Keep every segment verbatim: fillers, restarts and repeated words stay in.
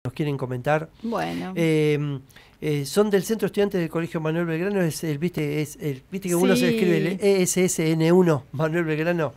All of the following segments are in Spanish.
nos quieren comentar. Bueno. Eh, eh, son del Centro Estudiantes del Colegio Manuel Belgrano, es el, viste, es el, viste que uno Sí. se escribe el E S S N uno, Manuel Belgrano.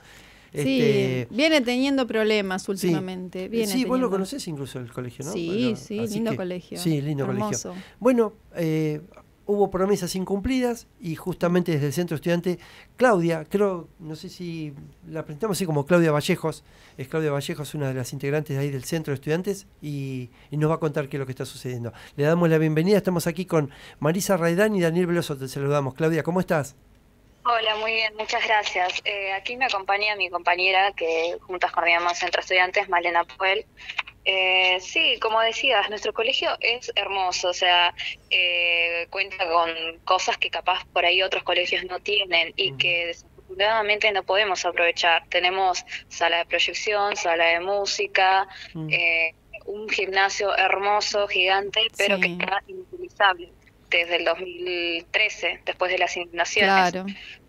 Sí, Este, viene teniendo problemas sí, últimamente. Viene sí, teniendo. vos lo conocés incluso el colegio, ¿no? Sí, Bueno, sí, así lindo que, colegio. Sí, lindo Hermoso. colegio. Bueno, eh, hubo promesas incumplidas y justamente desde el Centro Estudiante, Claudia, creo, no sé si la presentamos así como Claudia Vallejos, es Claudia Vallejos, una de las integrantes de ahí del Centro de Estudiantes y, y nos va a contar qué es lo que está sucediendo. Le damos la bienvenida, estamos aquí con Marisa Raidán y Daniel Veloso, te saludamos. Claudia, ¿cómo estás? Hola, muy bien, muchas gracias. Eh, aquí me acompaña mi compañera que juntas coordinamos Centro Estudiantes, Malena Puel. Eh, sí, como decías, nuestro colegio es hermoso, o sea, eh, cuenta con cosas que capaz por ahí otros colegios no tienen y uh-huh. que desafortunadamente no podemos aprovechar. Tenemos sala de proyección, sala de música, uh-huh. eh, un gimnasio hermoso, gigante, pero sí. que está inutilizable desde el dos mil trece, después de las inundaciones. Claro.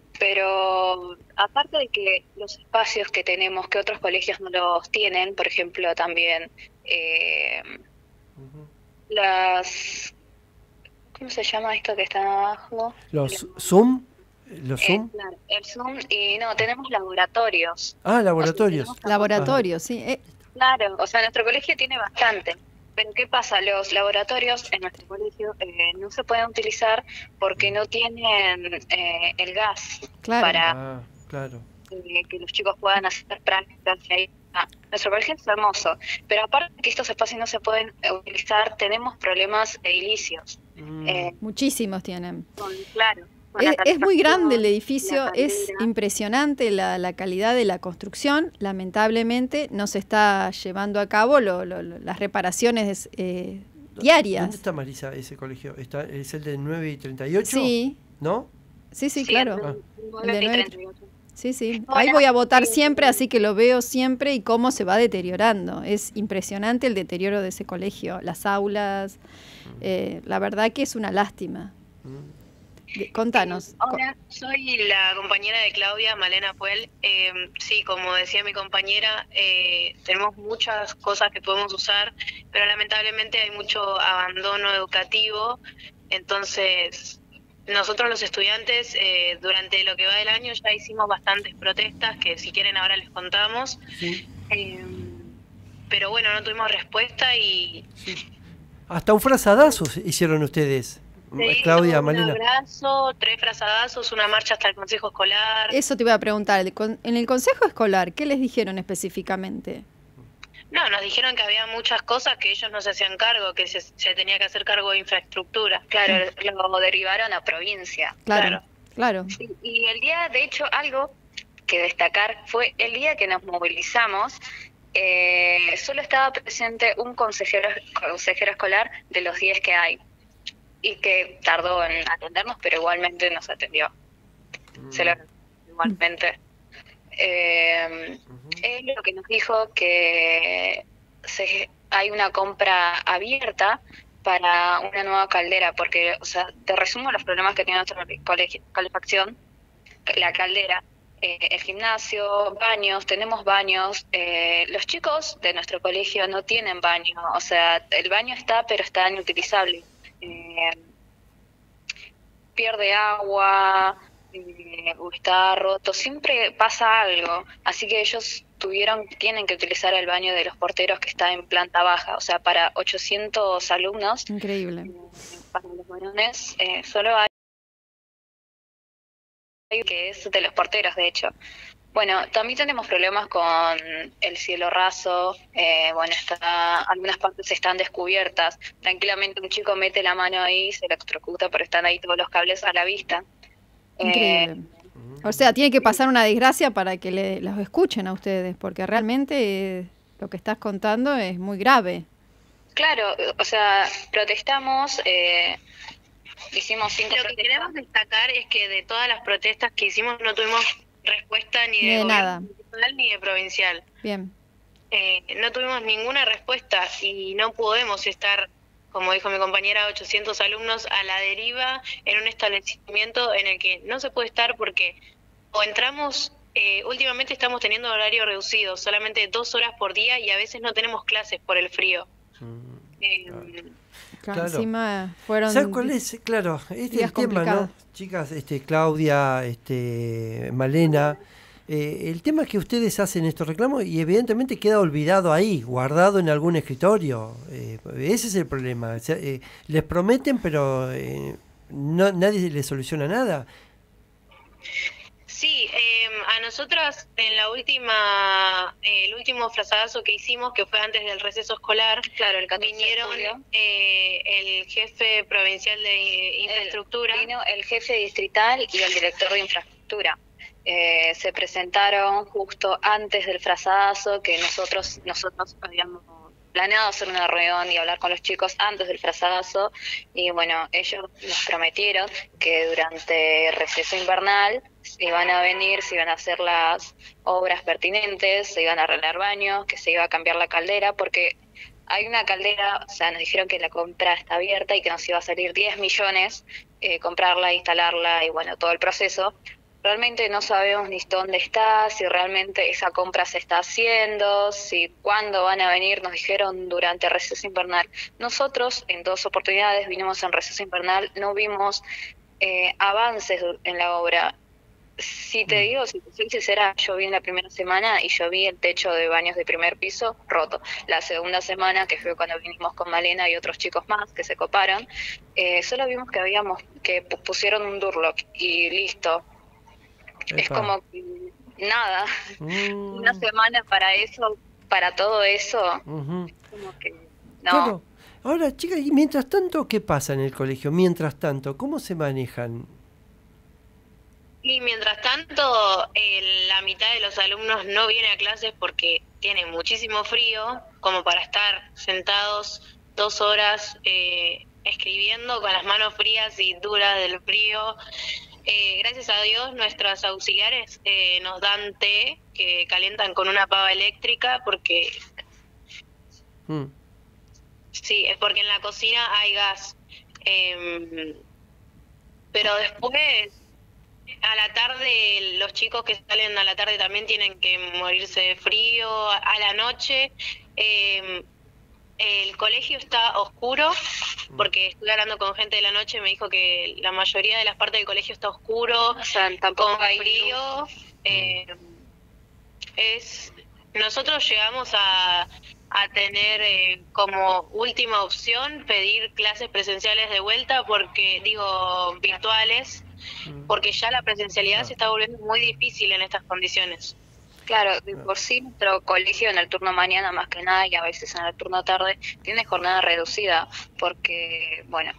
Pero aparte de que los espacios que tenemos, que otros colegios no los tienen, por ejemplo, también eh, uh-huh. las... ¿Cómo se llama esto que está abajo? ¿Los Zoom? ¿Los Zoom? Eh, claro, el Zoom, y no, tenemos laboratorios. Ah, laboratorios. O sea, laboratorios, sí. Eh. Claro, o sea, nuestro colegio tiene bastante. Pero ¿qué pasa? Los laboratorios en nuestro colegio eh, no se pueden utilizar porque no tienen eh, el gas claro. para ah, claro. eh, que los chicos puedan hacer prácticas. Ahí. Ah, nuestro colegio es hermoso, pero aparte de que estos espacios no se pueden utilizar, tenemos problemas edilicios. Mm. Eh, Muchísimos tienen. Con, claro. Es, es muy grande el edificio, es impresionante la, la calidad de la construcción. Lamentablemente no se está llevando a cabo lo, lo, lo, las reparaciones eh, diarias. ¿Dónde está, Marisa, ese colegio? ¿Está, ¿Es el de nueve y treinta y ocho? Sí. ¿No? Sí, sí, sí claro. Ah. El de nueve y treinta y ocho. Sí, sí. Ahí voy a votar siempre, así que lo veo siempre y cómo se va deteriorando. Es impresionante el deterioro de ese colegio, las aulas. Eh, la verdad que es una lástima. Contanos. Hola, soy la compañera de Claudia, Malena Puel. Eh, sí, como decía mi compañera, eh, tenemos muchas cosas que podemos usar, pero lamentablemente hay mucho abandono educativo. Entonces, nosotros los estudiantes, eh, durante lo que va del año, ya hicimos bastantes protestas, que si quieren ahora les contamos. Sí. Eh, pero bueno, no tuvimos respuesta y... Sí. Hasta un frazadazo hicieron ustedes. Sí, Claudia, un Malena. abrazo, tres frazadazos, una marcha hasta el Consejo Escolar. Eso te iba a preguntar, en el Consejo Escolar, ¿qué les dijeron específicamente? No, nos dijeron que había muchas cosas que ellos no se hacían cargo, que se, se tenía que hacer cargo de infraestructura. Claro, lo derivaron a provincia. Claro, claro. Sí, y el día, de hecho, algo que destacar fue el día que nos movilizamos, eh, solo estaba presente un consejero, consejero escolar de los diez que hay. Y que tardó en atendernos, pero igualmente nos atendió. Mm. Se lo igualmente. Eh, uh-huh. Él lo que nos dijo que se, hay una compra abierta para una nueva caldera, porque, o sea, te resumo los problemas que tiene nuestra colegio, calefacción, la caldera, eh, el gimnasio, baños, tenemos baños. Eh, los chicos de nuestro colegio no tienen baño, o sea, el baño está, pero está inutilizable. Eh, pierde agua, eh, está roto, siempre pasa algo, así que ellos tuvieron, tienen que utilizar el baño de los porteros que está en planta baja, o sea, para ochocientos alumnos. Increíble. Eh, para los varones eh, solo hay que es de los porteros, de hecho. Bueno, también tenemos problemas con el cielo raso, eh, bueno, está, algunas partes están descubiertas. Tranquilamente un chico mete la mano ahí y se electrocuta, pero están ahí todos los cables a la vista. Increíble. Eh, o sea, tiene que pasar una desgracia para que le, los escuchen a ustedes, porque realmente eh, lo que estás contando es muy grave. Claro, o sea, protestamos... Eh, hicimos cinco Lo que protestas. Queremos destacar es que de todas las protestas que hicimos no tuvimos respuesta ni de, ni de gobierno nada municipal ni de provincial. Bien. Eh, no tuvimos ninguna respuesta y no podemos estar, como dijo mi compañera, ochocientos alumnos a la deriva en un establecimiento en el que no se puede estar porque o entramos, eh, últimamente estamos teniendo horario reducido, solamente dos horas por día y a veces no tenemos clases por el frío. Eh, claro, claro. Encima fueron... ¿Sabes cuál es? Claro, este es el tema, ¿no? Chicas, este, Claudia, este, Malena, eh, el tema es que ustedes hacen estos reclamos y evidentemente queda olvidado ahí, guardado en algún escritorio. Eh, ese es el problema. O sea, eh, les prometen, pero eh, no, nadie les soluciona nada. Sí, eh, a nosotras en la última, eh, el último frazadazo que hicimos, que fue antes del receso escolar, claro, el vinieron eh, el jefe provincial de infraestructura. El, vino el jefe distrital y el director de infraestructura. Eh, se presentaron justo antes del frazadazo, que nosotros, nosotros habíamos planeado hacer una reunión y hablar con los chicos antes del frazadazo, y bueno, ellos nos prometieron que durante el receso invernal se iban a venir, se iban a hacer las obras pertinentes, se iban a arreglar baños, que se iba a cambiar la caldera, porque hay una caldera, o sea, nos dijeron que la compra está abierta y que nos iba a salir diez millones eh, comprarla, instalarla y bueno, todo el proceso. Realmente no sabemos ni dónde está, si realmente esa compra se está haciendo, si cuándo van a venir, nos dijeron durante el receso invernal. Nosotros en dos oportunidades vinimos en receso invernal, no vimos eh, avances en la obra. Si te digo, si te soy sincera, yo vi en la primera semana y yo vi el techo de baños de primer piso roto. La segunda semana, que fue cuando vinimos con Malena y otros chicos más que se coparon, eh, solo vimos que habíamos que pusieron un Durlock y listo. Epa. Es como que nada, mm. una semana para eso, para todo eso, uh-huh. como que no. Claro. Ahora, chicas, y mientras tanto, ¿qué pasa en el colegio? Mientras tanto, ¿cómo se manejan? Y mientras tanto, eh, la mitad de los alumnos no viene a clases porque tiene muchísimo frío, como para estar sentados dos horas eh, escribiendo con las manos frías y duras del frío. Eh, gracias a Dios, nuestras auxiliares eh, nos dan té que calientan con una pava eléctrica porque... Mm. Sí, es porque en la cocina hay gas. Eh, pero después... A la tarde, los chicos que salen a la tarde también tienen que morirse de frío. A la noche, eh, el colegio está oscuro, porque estuve hablando con gente de la noche y me dijo que la mayoría de las partes del colegio está oscuro, o sea, tampoco con frío. Eh, es nosotros llegamos a, a tener eh, como última opción pedir clases presenciales de vuelta, porque digo virtuales, porque ya la presencialidad ah. se está volviendo muy difícil en estas condiciones. Claro, de por sí nuestro colegio en el turno mañana más que nada y a veces en el turno tarde tiene jornada reducida porque, bueno,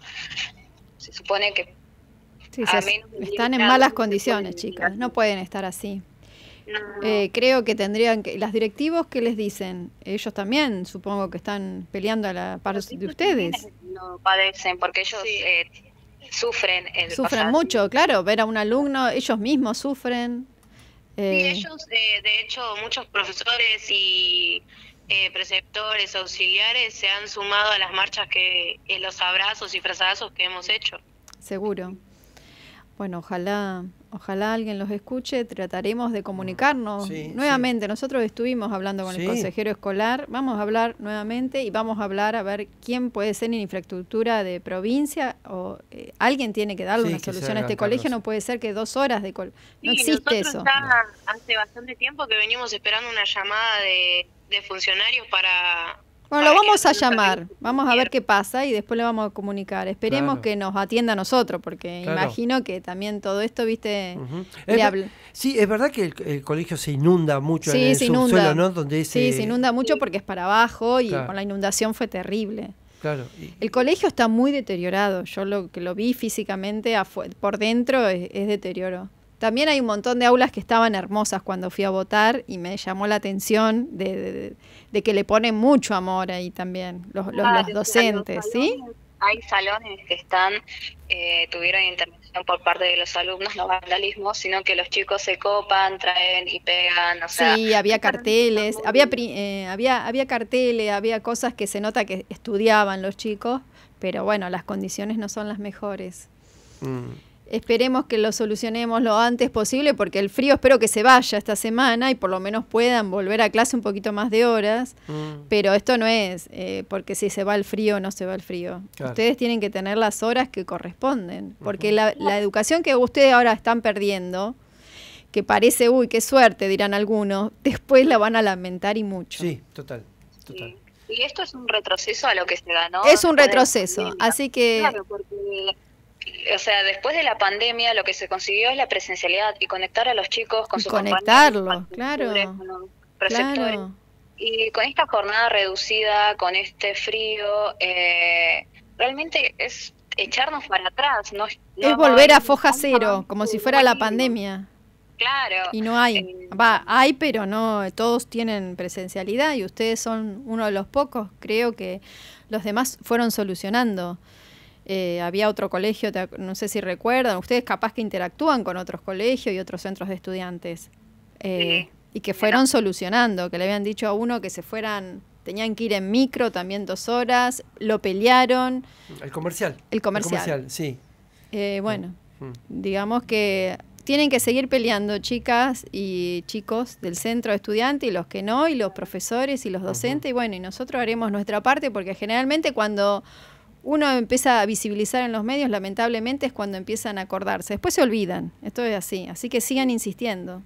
se supone que... Sí, se, están en malas condiciones, chicas, no pueden estar así. No, no. Eh, creo que tendrían que... Las directivos, ¿qué les dicen? Ellos también supongo que están peleando a la par de ustedes. No padecen porque ellos... Sí. Eh, sufren el sufren pasar. mucho, claro, ver a un alumno, ellos mismos sufren. Eh. Sí, ellos, eh, de hecho, muchos profesores y eh, preceptores, auxiliares se han sumado a las marchas, que eh, los abrazos y frazadazos que hemos hecho. Seguro. Bueno, ojalá, ojalá alguien los escuche, trataremos de comunicarnos sí, nuevamente. Sí. Nosotros estuvimos hablando con sí. el consejero escolar, vamos a hablar nuevamente y vamos a hablar a ver quién puede ser en infraestructura de provincia o eh, alguien tiene que darle sí, una solución a este colegio, no puede ser que dos horas de col no sí, existe eso. Ya hace bastante tiempo que venimos esperando una llamada de, de funcionarios para... Bueno, lo vamos a llamar, vamos a ver qué pasa y después le vamos a comunicar. Esperemos claro. que nos atienda a nosotros, porque claro. imagino que también todo esto, viste, uh-huh. le habla. Sí, es verdad que el, el colegio se inunda mucho sí, en el se subsuelo, inunda. ¿no? Donde ese... Sí, se inunda mucho porque es para abajo y claro. con la inundación fue terrible. Claro. Y... El colegio está muy deteriorado, yo lo que lo vi físicamente por dentro es, es deterioro. También hay un montón de aulas que estaban hermosas cuando fui a votar y me llamó la atención de, de, de que le ponen mucho amor ahí también, los, los, ah, los docentes, los ¿sí? Hay salones que están, eh, tuvieron intervención por parte de los alumnos, no vandalismo, sino que los chicos se copan, traen y pegan, o sea... Sí, había carteles, había, eh, había, había carteles, había cosas que se nota que estudiaban los chicos, pero bueno, las condiciones no son las mejores. Mm. Esperemos que lo solucionemos lo antes posible porque el frío espero que se vaya esta semana y por lo menos puedan volver a clase un poquito más de horas, mm. pero esto no es eh, porque si se va el frío o no se va el frío. Claro. Ustedes tienen que tener las horas que corresponden, porque uh-huh. la, la educación que ustedes ahora están perdiendo, que parece, uy, qué suerte, dirán algunos, después la van a lamentar y mucho. Sí, total, total. Sí. Y esto es un retroceso a lo que se ganó. Es un retroceso, así que... Claro, porque... O sea, después de la pandemia lo que se consiguió es la presencialidad y conectar a los chicos con sus conectarlo, claro, claro. Y con esta jornada reducida, con este frío, eh, realmente es echarnos para atrás. No, es no volver no, a foja cero, como si fuera la pandemia. Claro. Y no hay, va, hay, pero no, todos tienen presencialidad y ustedes son uno de los pocos. Creo que los demás fueron solucionando. Eh, había otro colegio, no sé si recuerdan, ustedes capaz que interactúan con otros colegios y otros centros de estudiantes eh, sí. y que fueron solucionando, que le habían dicho a uno que se fueran, tenían que ir en micro también dos horas, lo pelearon. El comercial. El comercial. El comercial, sí. Eh, bueno, mm. digamos que tienen que seguir peleando chicas y chicos del centro de estudiantes y los que no, y los profesores y los docentes, uh-huh. y bueno, y nosotros haremos nuestra parte porque generalmente cuando... uno empieza a visibilizar en los medios, lamentablemente es cuando empiezan a acordarse. Después se olvidan, esto es así, así que sigan insistiendo.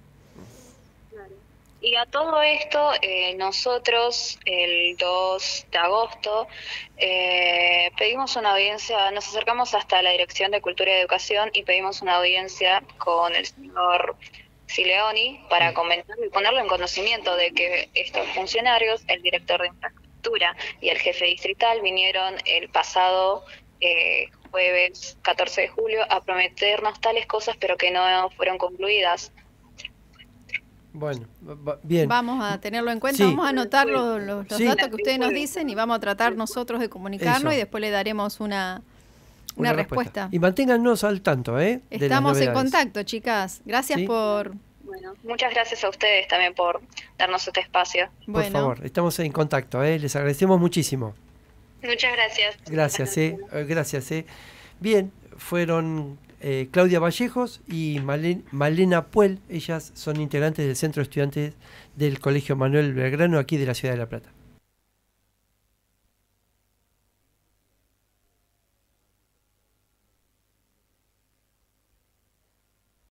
Y a todo esto, eh, nosotros el dos de agosto eh, pedimos una audiencia, nos acercamos hasta la Dirección de Cultura y Educación y pedimos una audiencia con el señor Sileoni para comentar y ponerlo en conocimiento de que estos funcionarios, el director de infraestructura y el jefe distrital vinieron el pasado eh, jueves catorce de julio a prometernos tales cosas pero que no fueron concluidas. Bueno, bien. Vamos a tenerlo en cuenta, sí. Vamos a anotar los, los, los sí. datos que ustedes nos dicen y vamos a tratar nosotros de comunicarnos. Eso. Y después le daremos una, una, una respuesta. respuesta. Y manténganos al tanto, ¿eh? Estamos en contacto, chicas. Gracias ¿Sí? por... Bueno, muchas gracias a ustedes también por darnos este espacio. Bueno. Por favor, estamos en contacto, ¿eh? Les agradecemos muchísimo. Muchas gracias. Gracias, ¿eh? Gracias, ¿eh? Bien, fueron eh, Claudia Vallejos y Malen, Malena Puel. Ellas son integrantes del Centro de Estudiantes del Colegio Manuel Belgrano, aquí de la Ciudad de La Plata.